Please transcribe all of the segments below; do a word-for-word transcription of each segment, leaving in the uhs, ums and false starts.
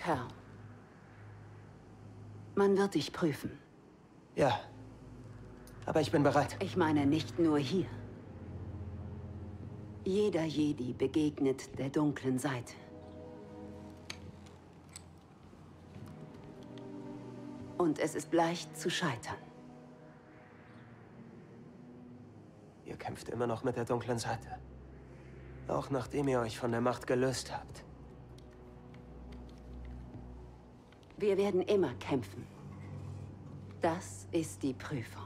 Kerl. Man wird dich prüfen. Ja. Aber ich bin bereit. Ich meine nicht nur hier. Jeder Jedi begegnet der dunklen Seite. Und es ist leicht zu scheitern. Ihr kämpft immer noch mit der dunklen Seite. Auch nachdem ihr euch von der Macht gelöst habt. Wir werden immer kämpfen. Das ist die Prüfung.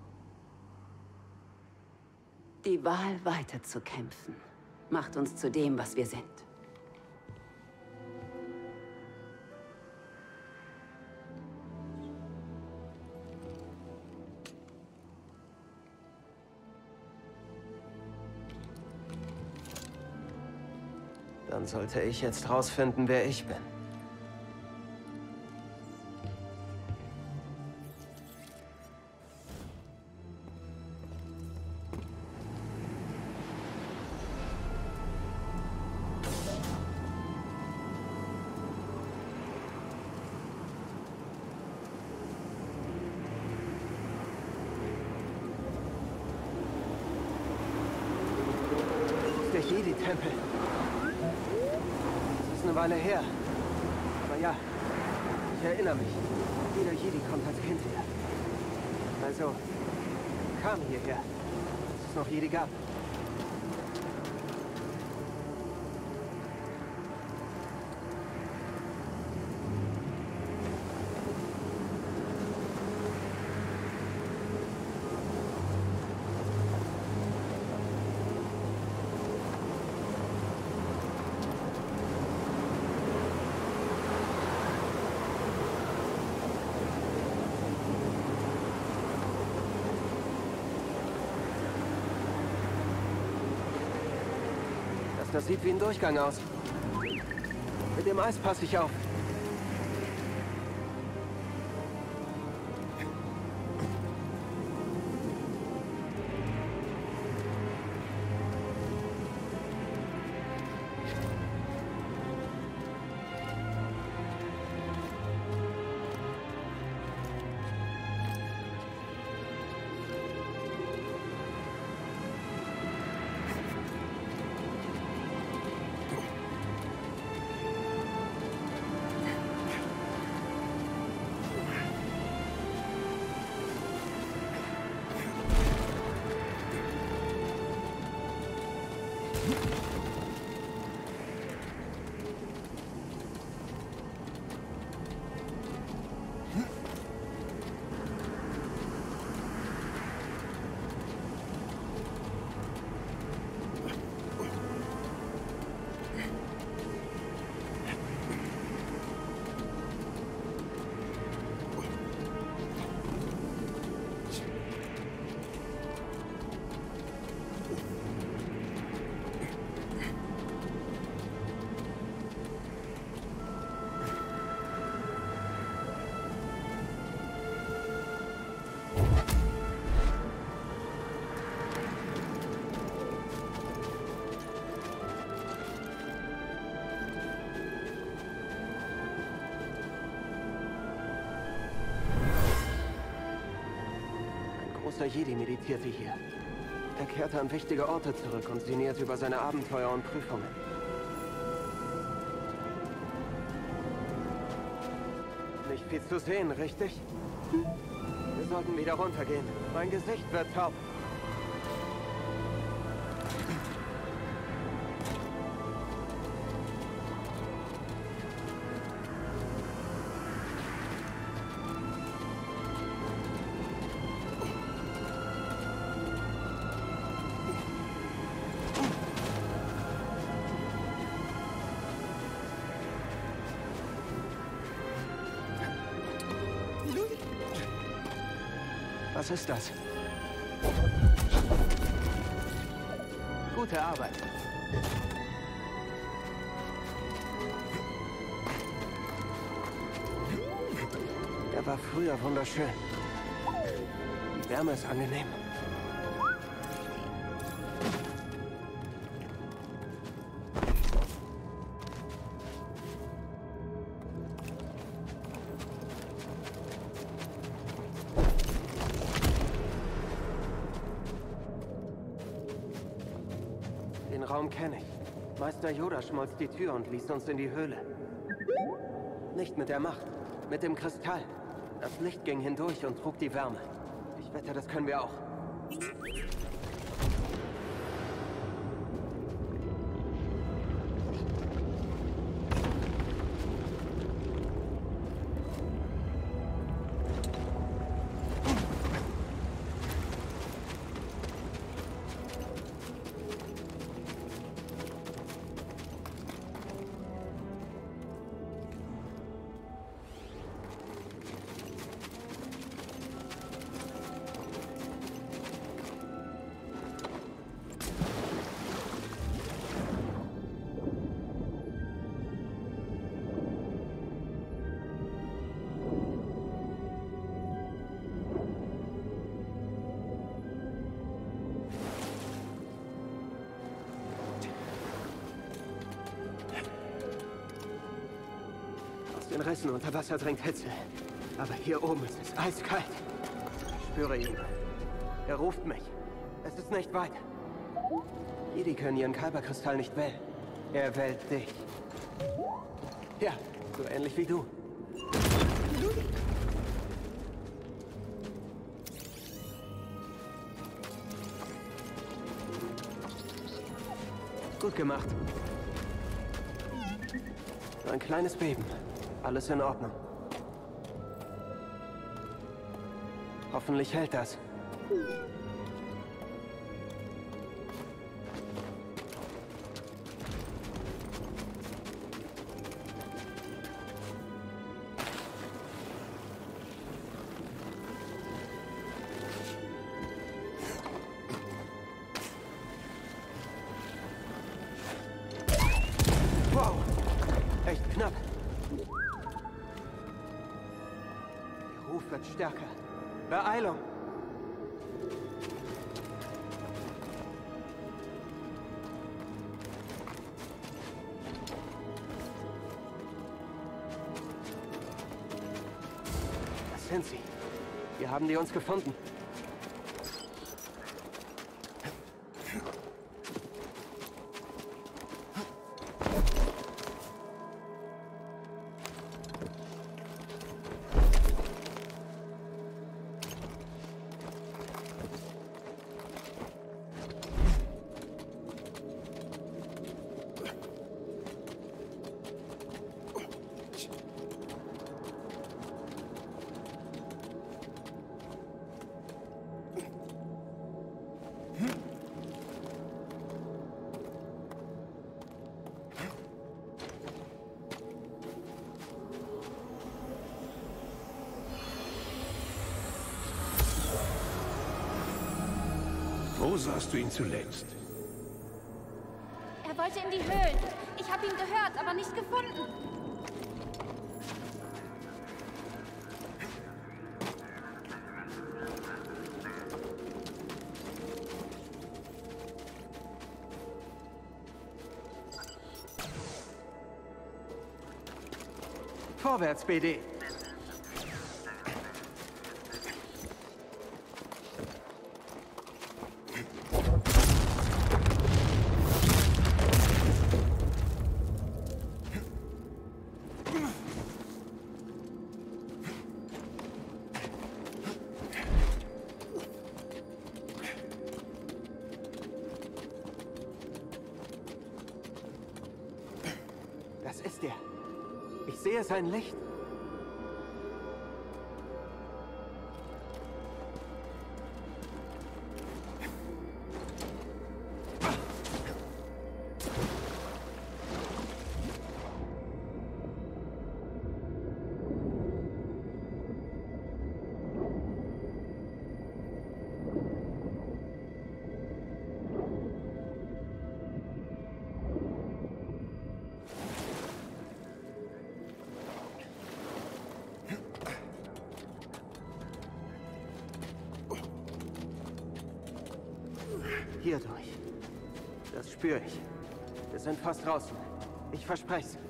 Die Wahl, weiter zu kämpfen, macht uns zu dem, was wir sind. Dann sollte ich jetzt rausfinden, wer ich bin. Der Jedi-Tempel. Das ist eine Weile her. Aber ja, ich erinnere mich. Jeder Jedi kommt als Kind her. Also, kam hierher, als es noch Jedi gab. Das sieht wie ein Durchgang aus. Mit dem Eis passe ich auf. Der Jedi meditierte hier. Er kehrte an wichtige Orte zurück und sinnierte über seine Abenteuer und Prüfungen. Nicht viel zu sehen, richtig? Wir sollten wieder runtergehen. Mein Gesicht wird taub. Was ist das? Gute Arbeit. Er war früher wunderschön. Die Wärme ist angenehm. Den Raum kenne ich. Meister Yoda schmolz die Tür und ließ uns in die Höhle. Nicht mit der Macht, mit dem Kristall. Das Licht ging hindurch und trug die Wärme. Ich wette, das können wir auch. Den Rissen unter Wasser drängt Hitze. Aber hier oben ist es eiskalt. Ich spüre ihn. Er ruft mich. Es ist nicht weit. Jedi können ihren Kyberkristall nicht wählen. Er wählt dich. Ja, so ähnlich wie du. Gut gemacht. Nur ein kleines Beben. Alles in Ordnung. Hoffentlich hält das. Wow, echt knapp. Der Ruf wird stärker. Beeilung! Das sind sie. Wir haben die uns gefunden. Wo sahst du ihn zuletzt? Er wollte in die Höhlen. Ich habe ihn gehört, aber nicht gefunden. Vorwärts, B D. Das ist er. Ich sehe sein Licht. Hier durch. Das spüre ich. Wir sind fast draußen. Ich verspreche es.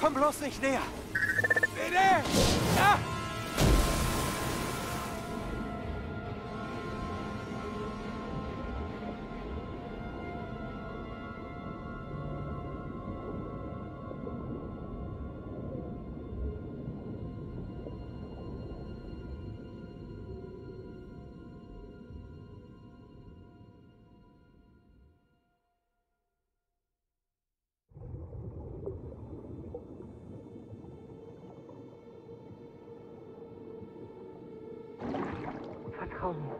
Komm bloß nicht näher! Bitte! Ja! Vertrau mir.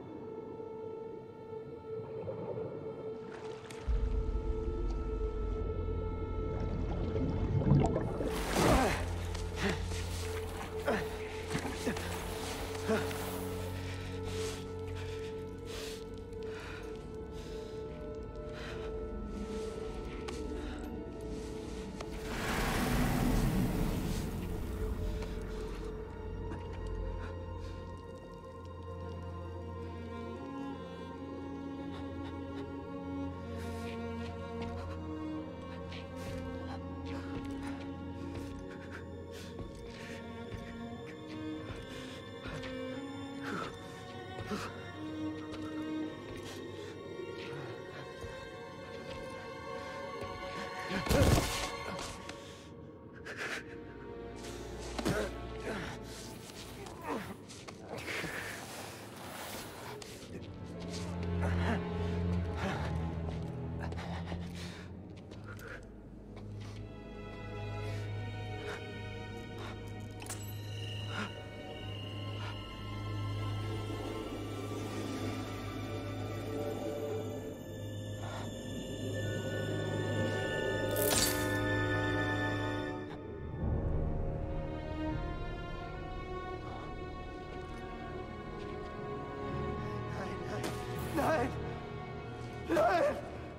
Nein! Nein!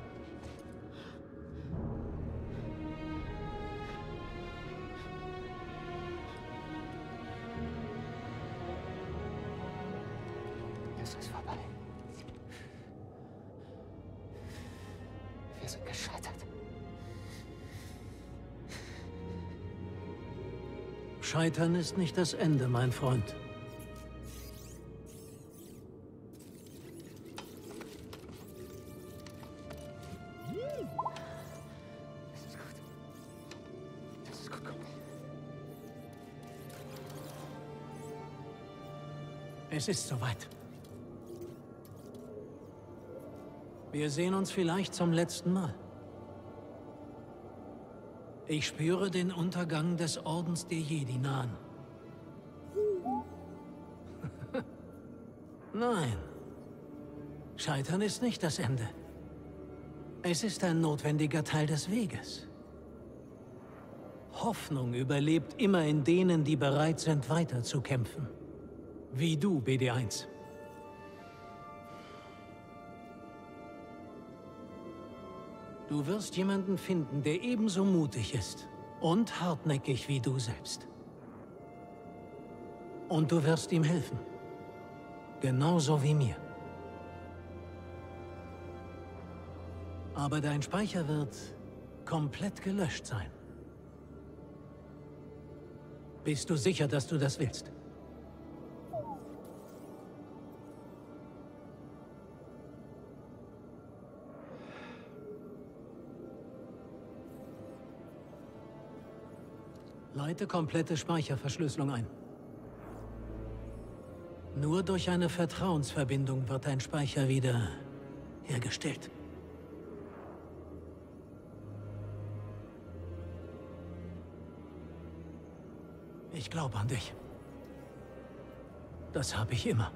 Es ist vorbei. Wir sind gescheitert. Scheitern ist nicht das Ende, mein Freund. Es ist soweit. Wir sehen uns vielleicht zum letzten Mal. Ich spüre den Untergang des Ordens der Jedi nahen. Nein. Scheitern ist nicht das Ende. Es ist ein notwendiger Teil des Weges. Hoffnung überlebt immer in denen, die bereit sind, weiterzukämpfen. Wie du, B D eins. Du wirst jemanden finden, der ebenso mutig ist und hartnäckig wie du selbst. Und du wirst ihm helfen. Genauso wie mir. Aber dein Speicher wird komplett gelöscht sein. Bist du sicher, dass du das willst? Leite komplette Speicherverschlüsselung ein. Nur durch eine Vertrauensverbindung wird dein Speicher wieder hergestellt. Ich glaube an dich. Das habe ich immer.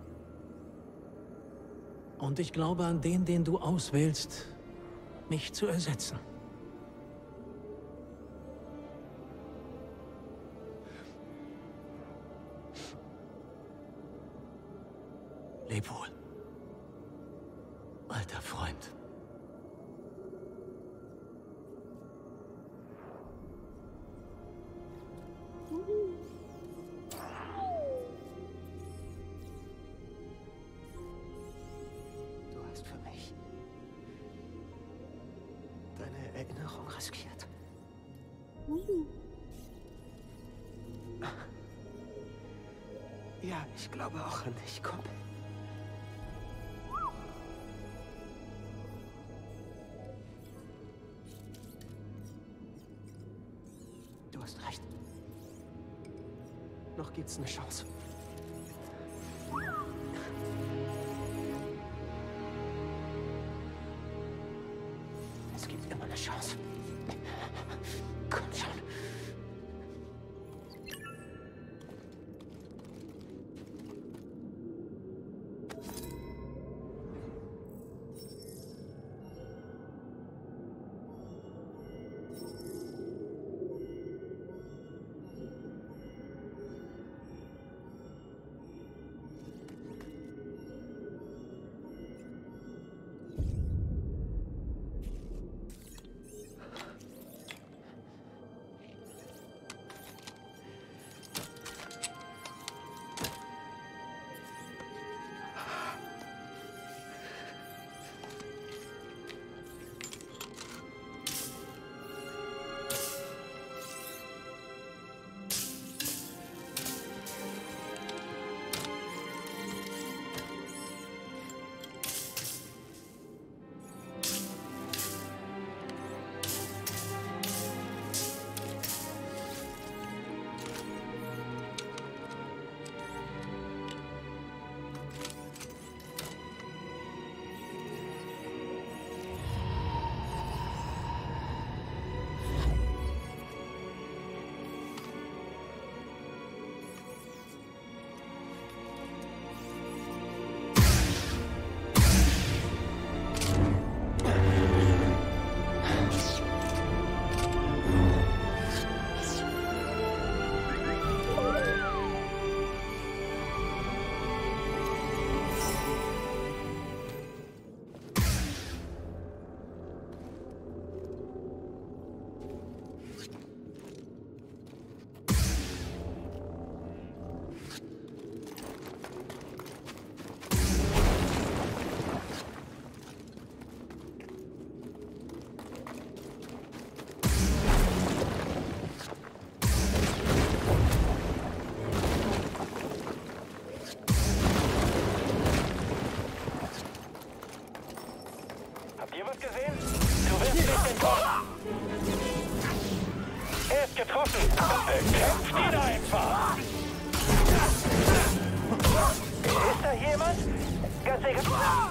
Und ich glaube an den, den du auswählst, mich zu ersetzen. Leb wohl, alter Freund. Du hast für mich deine Erinnerung riskiert. Ja, ich glaube auch an dich, Kumpel. Du hast recht. Noch gibt's eine Chance. Es gibt immer eine Chance. Komm schon. Getroffen! Bekämpft ihn einfach! Ist da jemand? Ganz egal.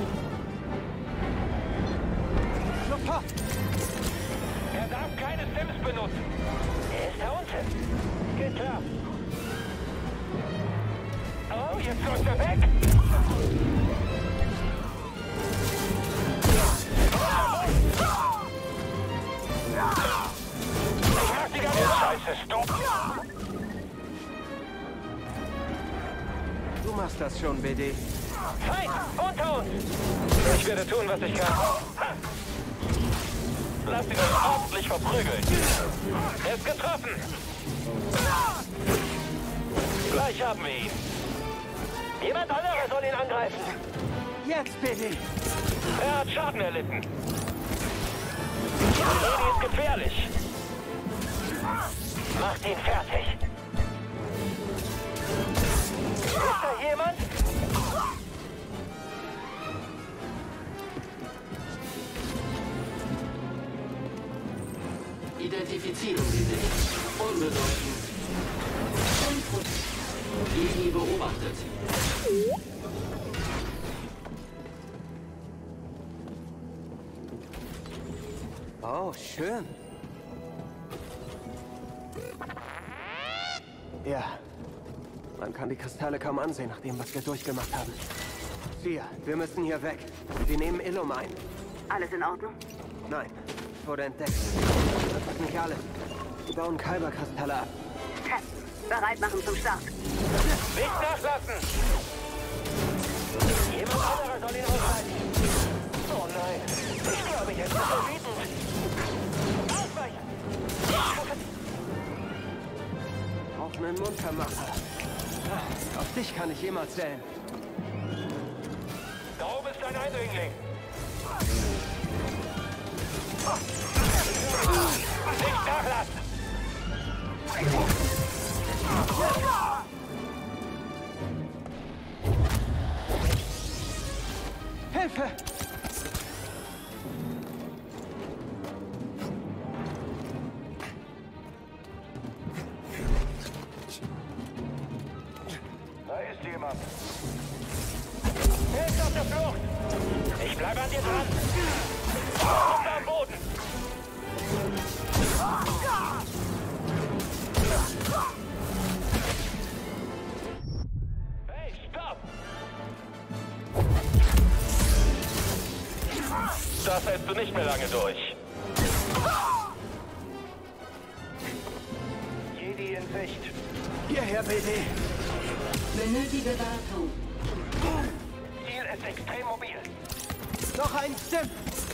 Super! Er darf keine Sims benutzen. Er ist da unten. Geht klar. Oh, jetzt läuft er weg! Scheiße, stopp! Du machst das schon, B D. Feind! Unter uns! Ich werde tun, was ich kann. Lass ihn uns ordentlich verprügeln. Er ist getroffen! Gleich haben wir ihn. Jemand anderes soll ihn angreifen. Jetzt, B D! Er hat Schaden erlitten. Die Lady ist gefährlich. Macht ihn fertig. Ist da jemand? Identifizieren Sie sich. Unbedeutend. Lady beobachtet. Oh, schön. Ja. Man kann die Kristalle kaum ansehen, nach dem, was wir durchgemacht haben. Sia, wir müssen hier weg. Wir nehmen Illum ein. Alles in Ordnung? Nein, wurde entdeckt. Das ist nicht alles. Wir bauen Kyberkristalle ab. Captain, bereit machen zum Start. Nicht nachlassen! Jemand anderer soll ihn aushalten. Oh nein, ich glaube, jetzt ist er wütend. Ausweichen! Auch einen Mundvermacher. Auf dich kann ich jemals zählen. Da oben ist ein Eindringling. Nicht nachlassen! Hilfe! Da ist jemand. Er ist auf der Flucht. Ich bleibe an dir dran. Und am Boden. Hey, stopp! Das hältst du nicht mehr lange durch. Jedi in Sicht. Hierher, B D. Benötige Wartung. Ziel ist extrem mobil. Noch ein Stim.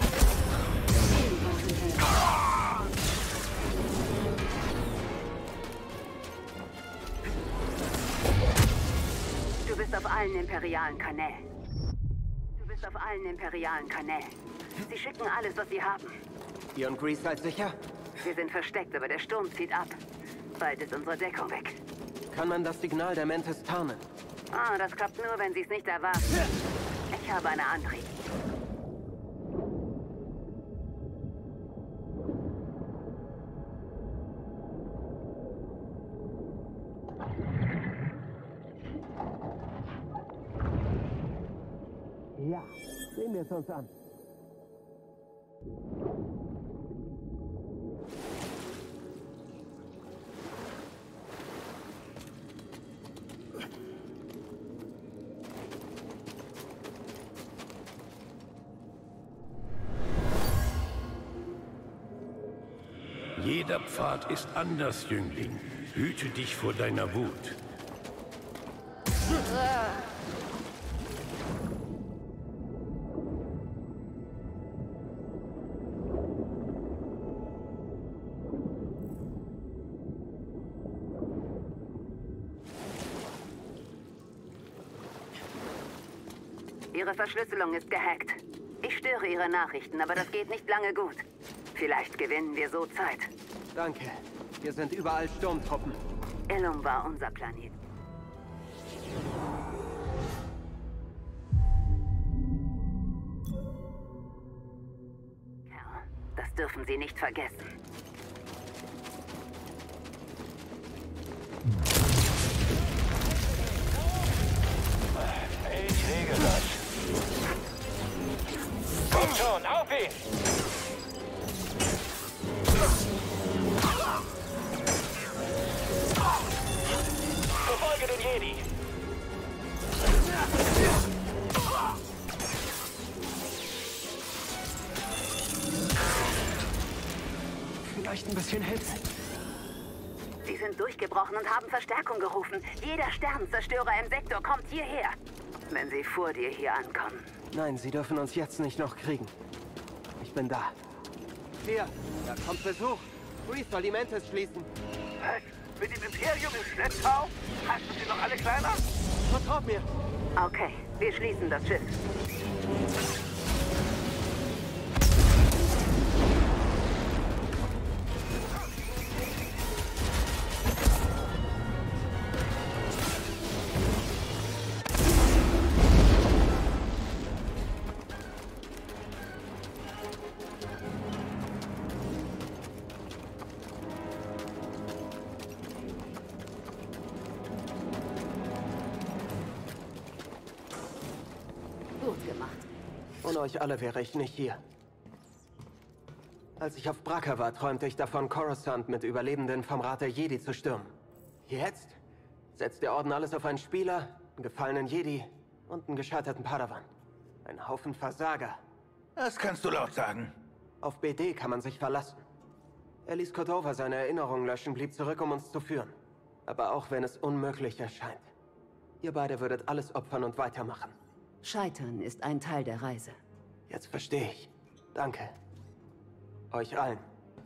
Du bist auf allen imperialen Kanälen. Du bist auf allen imperialen Kanälen. Sie schicken alles, was sie haben. Ihr und Grease seid sicher? Wir sind versteckt, aber der Sturm zieht ab. Bald ist unsere Deckung weg. Kann man das Signal der Mantis tarnen? Ah, das klappt nur, wenn sie es nicht erwarten. Ich habe eine Antrieb. Ja, sehen wir es uns an. Jeder Pfad ist anders, Jüngling. Hüte dich vor deiner Wut. Ihre Verschlüsselung ist gehackt. Ich störe Ihre Nachrichten, aber das geht nicht lange gut. Vielleicht gewinnen wir so Zeit. Danke. Hier sind überall Sturmtruppen. Illum war unser Planet. Ja, das dürfen Sie nicht vergessen. Ich regel das. Komm schon, auf ihn! Verfolge den Jedi! Vielleicht ein bisschen Hilfe. Sie sind durchgebrochen und haben Verstärkung gerufen. Jeder Sternenzerstörer im Sektor kommt hierher. Wenn sie vor dir hier ankommen. Nein, sie dürfen uns jetzt nicht noch kriegen. Ich bin da. Hier, da kommt Besuch. Grease soll die Mantis schließen. Was? Mit dem Imperium im Schlepptau? Hast du sie noch alle kleiner? Vertraut mir. Okay, wir schließen das Schiff. Gut gemacht. Ohne euch alle wäre ich nicht hier. Als ich auf Bracca war, träumte ich davon, Coruscant mit Überlebenden vom Rat der Jedi zu stürmen. Jetzt setzt der Orden alles auf einen Spieler, einen gefallenen Jedi und einen gescheiterten Padawan. Ein Haufen Versager. Das kannst du laut sagen. Auf B D kann man sich verlassen. Er ließ Cordova seine Erinnerungen löschen, blieb zurück, um uns zu führen. Aber auch wenn es unmöglich erscheint. Ihr beide würdet alles opfern und weitermachen. Scheitern ist ein Teil der Reise. Jetzt verstehe ich. Danke. Euch allen.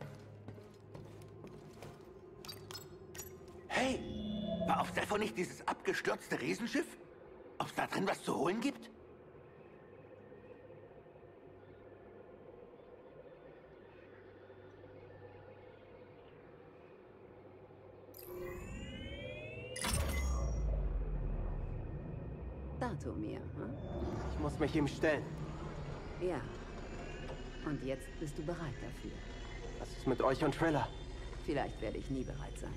Hey, war auf Zephyr nicht dieses abgestürzte Riesenschiff? Ob's da drin was zu holen gibt? Datomir, hm? Ich muss mich ihm stellen. Ja. Und jetzt bist du bereit dafür. Was ist mit euch und Triller? Vielleicht werde ich nie bereit sein.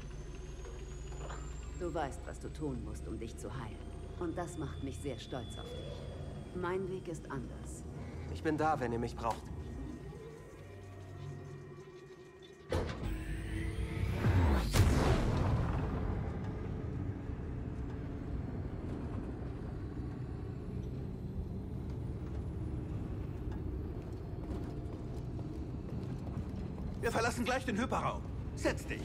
Du weißt, was du tun musst, um dich zu heilen. Und das macht mich sehr stolz auf dich. Mein Weg ist anders. Ich bin da, wenn ihr mich braucht. Wir verlassen gleich den Hyperraum. Setz dich.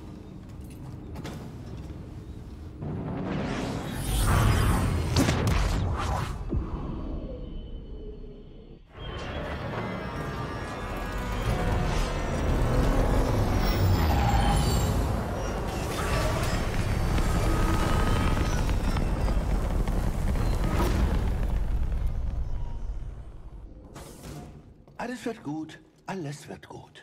Alles wird gut. Alles wird gut.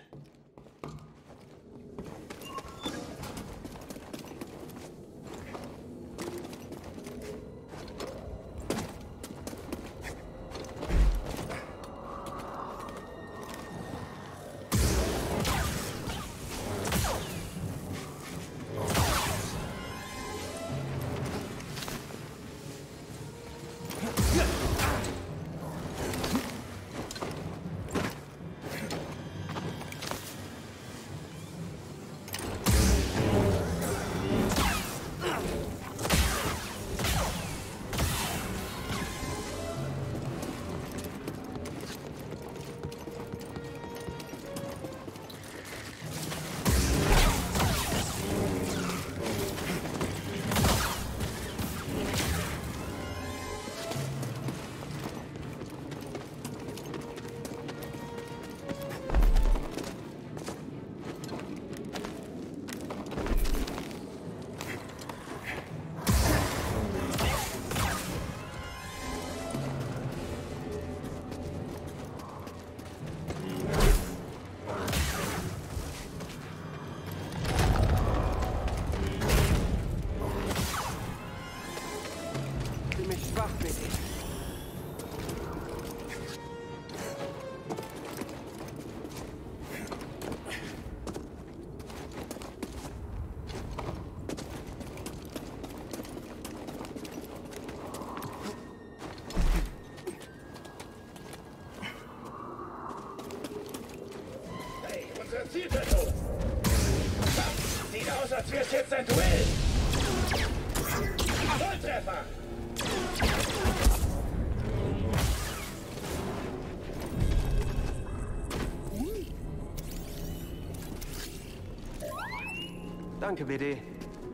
Zielperson! Sieht aus, als wäre es jetzt ein Duell! Volltreffer! Danke, W D.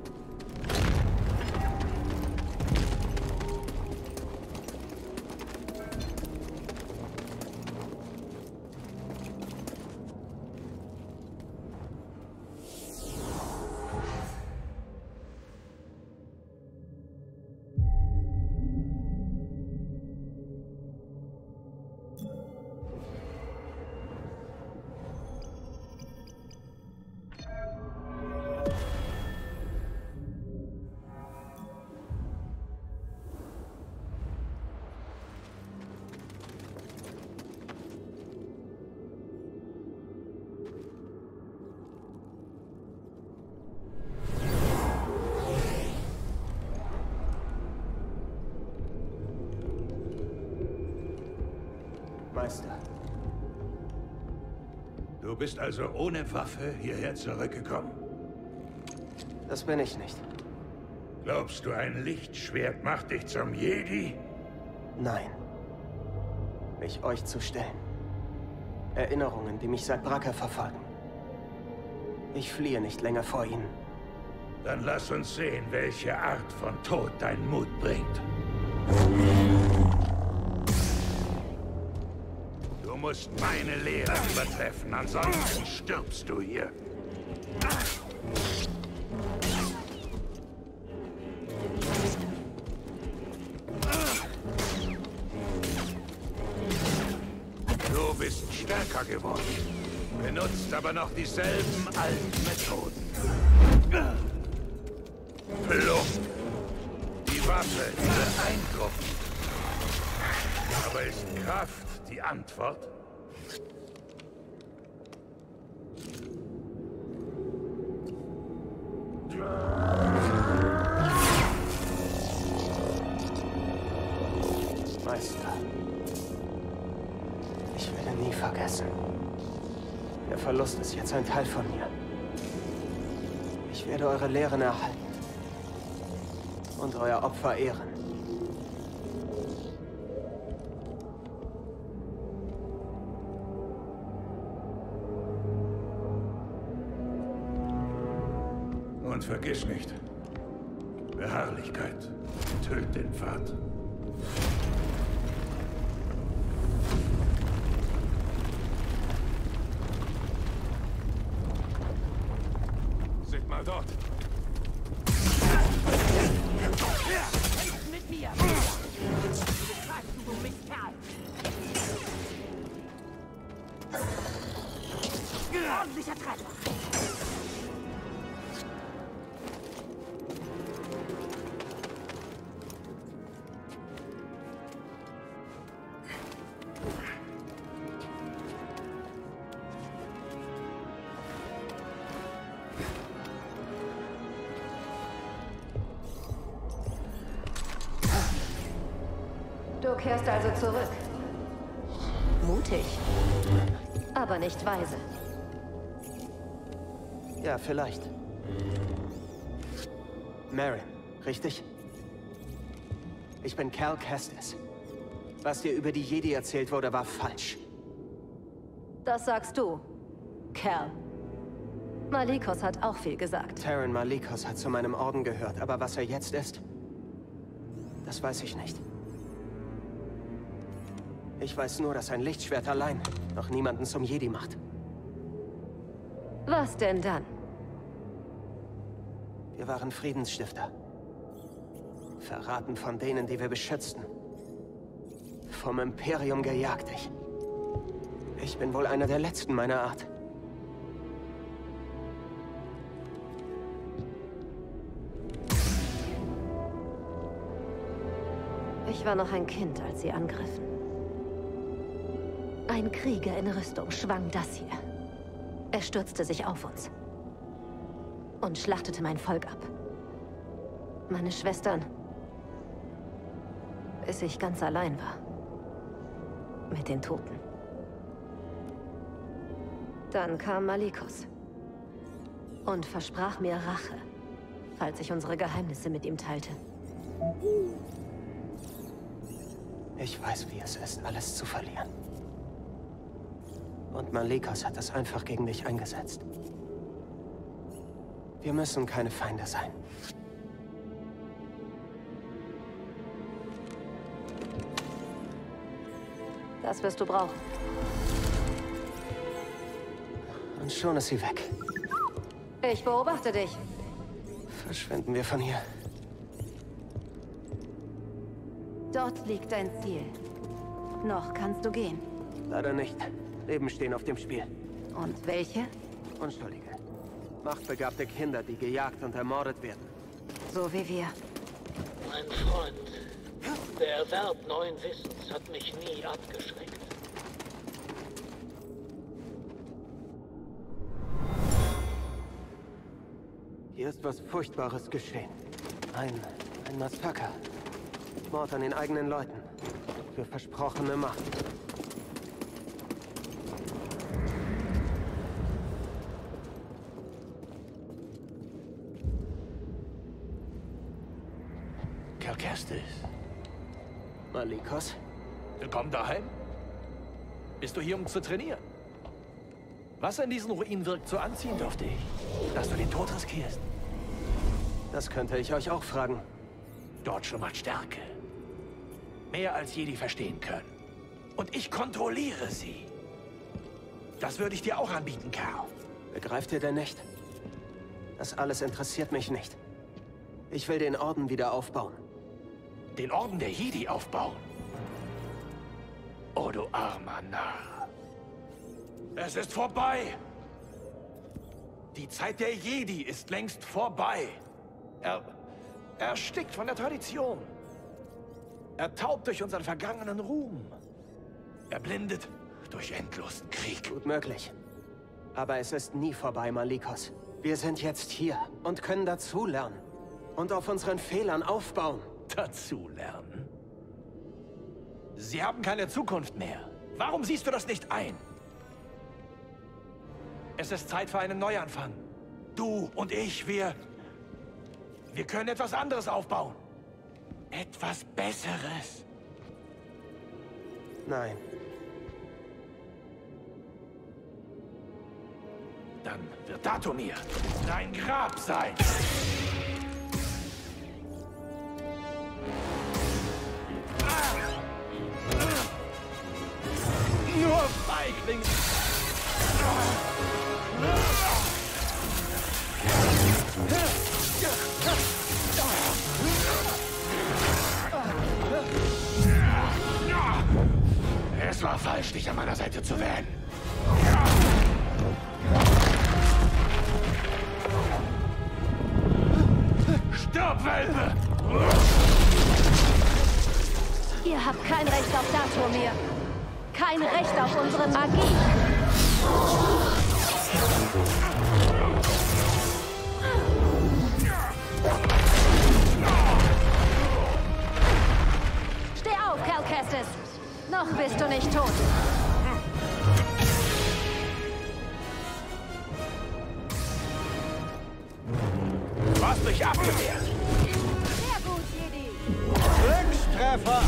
Meister. Du bist also ohne Waffe hierher zurückgekommen? Das bin ich nicht. Glaubst du, ein Lichtschwert macht dich zum Jedi? Nein. Mich euch zu stellen. Erinnerungen, die mich seit Bracca verfolgen. Ich fliehe nicht länger vor ihnen. Dann lass uns sehen, welche Art von Tod dein Mut bringt. Du musst meine Lehre übertreffen, ansonsten stirbst du hier. Du bist stärker geworden, benutzt aber noch dieselben alten Methoden. Plump. Die Waffe beeindruckend. Aber ist Kraft die Antwort? Meister, ich werde nie vergessen. Der Verlust ist jetzt ein Teil von mir. Ich werde eure Lehren erhalten und euer Opfer ehren. Und vergiss nicht, Beharrlichkeit tötet den Pfad. Seht mal dort. Mit mir! Fragst du um mich, Kerl? Ordentlicher Treffer! Du kehrst also zurück. Mutig, aber nicht weise. Ja, vielleicht. Merrin, richtig? Ich bin Cal Kestis. Was dir über die Jedi erzählt wurde, war falsch. Das sagst du, Cal. Malicos hat auch viel gesagt. Taron Malicos hat zu meinem Orden gehört, aber was er jetzt ist, das weiß ich nicht. Ich weiß nur, dass ein Lichtschwert allein noch niemanden zum Jedi macht. Was denn dann? Wir waren Friedensstifter. Verraten von denen, die wir beschützten. Vom Imperium gejagt. Ich. Ich bin wohl einer der Letzten meiner Art. Ich war noch ein Kind, als sie angriffen. Ein Krieger in Rüstung schwang das hier. Er stürzte sich auf uns. Und schlachtete mein Volk ab. Meine Schwestern. Bis ich ganz allein war. Mit den Toten. Dann kam Malicos. Und versprach mir Rache, falls ich unsere Geheimnisse mit ihm teilte. Ich weiß, wie es ist, alles zu verlieren. Und Malicos hat es einfach gegen dich eingesetzt. Wir müssen keine Feinde sein. Das wirst du brauchen. Und schon ist sie weg. Ich beobachte dich. Verschwinden wir von hier. Dort liegt dein Ziel. Noch kannst du gehen. Leider nicht. Leben stehen auf dem Spiel. Und welche? Unschuldige. Machtbegabte Kinder, die gejagt und ermordet werden. So wie wir. Mein Freund, der Erwerb neuen Wissens hat mich nie abgeschreckt. Hier ist was Furchtbares geschehen. Ein, ein Massaker. Mord an den eigenen Leuten. Für versprochene Macht. Cal Kestis. Malicos? Willkommen daheim. Bist du hier, um zu trainieren? Was an diesen Ruinen wirkt so anziehend auf dich, dass du den Tod riskierst? Das könnte ich euch auch fragen. Dort schlummert Stärke. Mehr als Jedi verstehen können. Und ich kontrolliere sie. Das würde ich dir auch anbieten, Cal. Begreift ihr denn nicht? Das alles interessiert mich nicht. Ich will den Orden wieder aufbauen. Den Orden der Jedi aufbauen? Oh, du armer Narr. Es ist vorbei. Die Zeit der Jedi ist längst vorbei. Er... Er erstickt von der Tradition. Ertaubt durch unseren vergangenen Ruhm. Erblindet durch endlosen Krieg. Gut möglich. Aber es ist nie vorbei, Malikos. Wir sind jetzt hier und können dazulernen. Und auf unseren Fehlern aufbauen. Dazulernen? Sie haben keine Zukunft mehr. Warum siehst du das nicht ein? Es ist Zeit für einen Neuanfang. Du und ich, wir... Wir können etwas anderes aufbauen. Etwas Besseres. Nein. Dann wird Dathomir dein Grab sein. Nur Feigling! Es war falsch, dich an meiner Seite zu wählen. Stirb, Welpe! Ihr habt kein Recht auf Dathomir. Kein Recht auf unsere Magie. Steh auf, Cal Kestis. Noch bist du nicht tot. Du hast mich abgewehrt. Sehr gut, Jedi. Glückstreffer!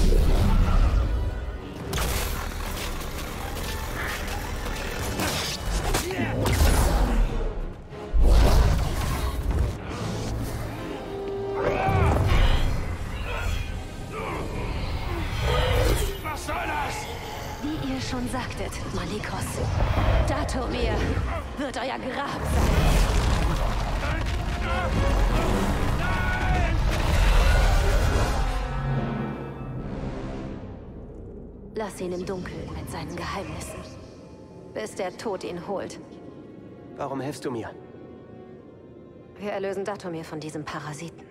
Was soll das? Wie ihr schon sagtet, Malikos, Dathomir wird euer Grab sein. Lass ihn im Dunkeln mit seinen Geheimnissen, bis der Tod ihn holt. Warum hilfst du mir? Wir erlösen Dathomir von diesem Parasiten.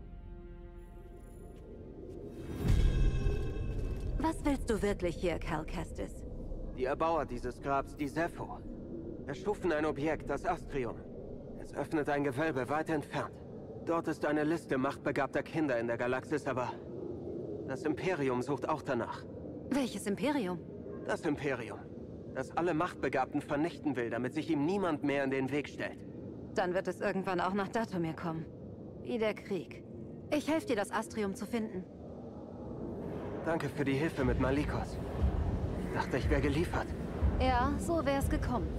Was willst du wirklich hier, Cal Kestis? Die Erbauer dieses Grabs, die Zepho, erschufen ein Objekt, das Astrium. Es öffnet ein Gewölbe weit entfernt. Dort ist eine Liste machtbegabter Kinder in der Galaxis, aber das Imperium sucht auch danach. Welches Imperium? Das Imperium, das alle Machtbegabten vernichten will, damit sich ihm niemand mehr in den Weg stellt. Dann wird es irgendwann auch nach Dathomir kommen. Wie der Krieg. Ich helfe dir, das Astrium zu finden. Danke für die Hilfe mit Malikos. Ich dachte, ich wäre geliefert. Ja, so wär's gekommen.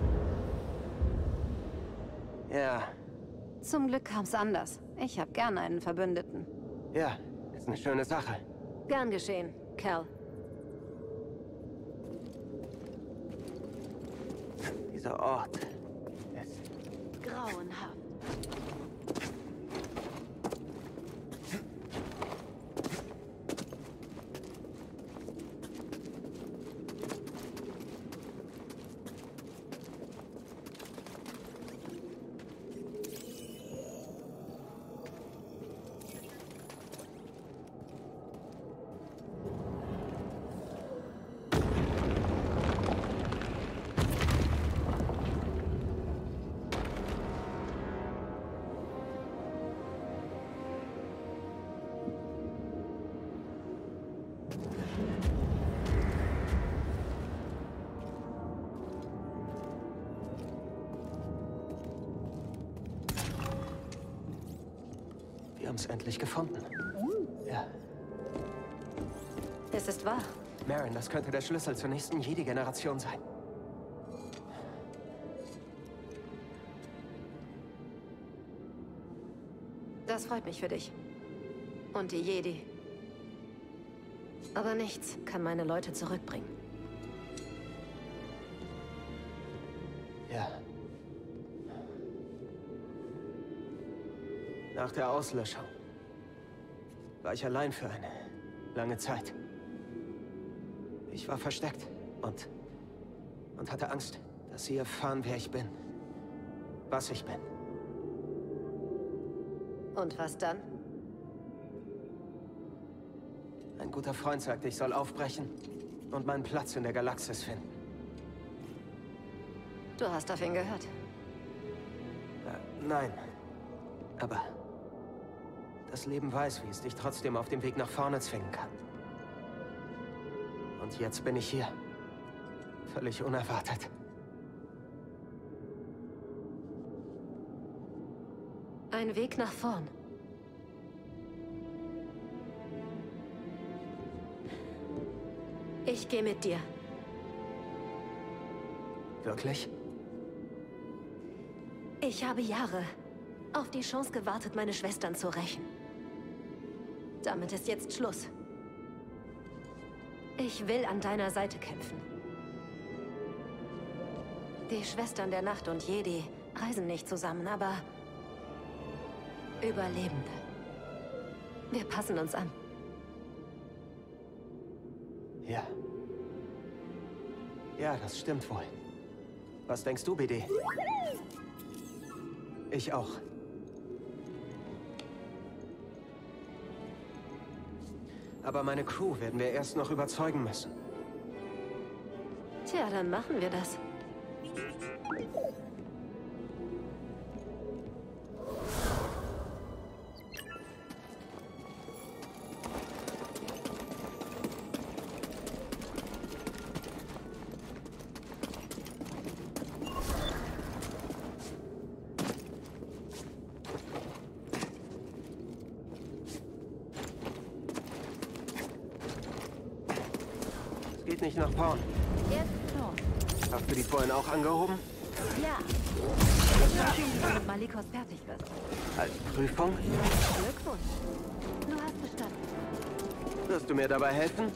Ja. Zum Glück kam's anders. Ich habe gern einen Verbündeten. Ja, ist eine schöne Sache. Gern geschehen, Cal. Dieser Ort ist grauenhaft. Wir haben es endlich gefunden. Ja. Es ist wahr. Merrin, das könnte der Schlüssel zur nächsten Jedi-Generation sein. Das freut mich für dich. Und die Jedi. Aber nichts kann meine Leute zurückbringen. Ja. Nach der Auslöschung war ich allein für eine lange Zeit. Ich war versteckt und, und hatte Angst, dass sie erfahren, wer ich bin. Was ich bin. Und was dann? Ein guter Freund sagte, ich soll aufbrechen und meinen Platz in der Galaxis finden. Du hast auf ihn gehört. Äh, nein. Aber das Leben weiß, wie es dich trotzdem auf dem Weg nach vorne zwingen kann. Und jetzt bin ich hier. Völlig unerwartet. Ein Weg nach vorn. Ich gehe mit dir. Wirklich? Ich habe Jahre auf die Chance gewartet, meine Schwestern zu rächen. Damit ist jetzt Schluss. Ich will an deiner Seite kämpfen. Die Schwestern der Nacht und Jedi reisen nicht zusammen, aber Überlebende. Wir passen uns an. Ja. Ja, das stimmt wohl. Was denkst du, B D? Ich auch. Aber meine Crew werden wir erst noch überzeugen müssen. Tja, dann machen wir das. Geht nicht nach vorn. Jetzt los. Hast du die vorhin auch angehoben? Ja. Ich wünsche Ihnen, dass du mit Malikos fertig wirst. Als Prüfung? Glückwunsch. Du hast bestanden. Wirst du mir dabei helfen?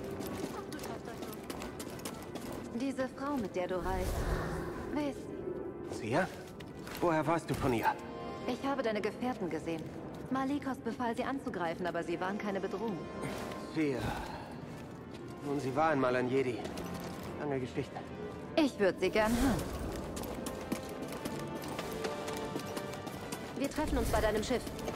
Diese Frau, mit der du reist, wer ist sie? Sie? Woher weißt du von ihr? Ich habe deine Gefährten gesehen. Malikos befahl, sie anzugreifen, aber sie waren keine Bedrohung. Sie... Nun, sie war einmal ein Jedi. Lange Geschichte. Ich würde sie gern hören. Wir treffen uns bei deinem Schiff.